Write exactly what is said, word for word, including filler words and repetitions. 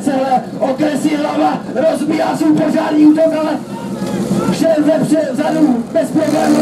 celé, okresí hlava, rozbíjá svůj požární útok, ale vše vzadu, bez problémů.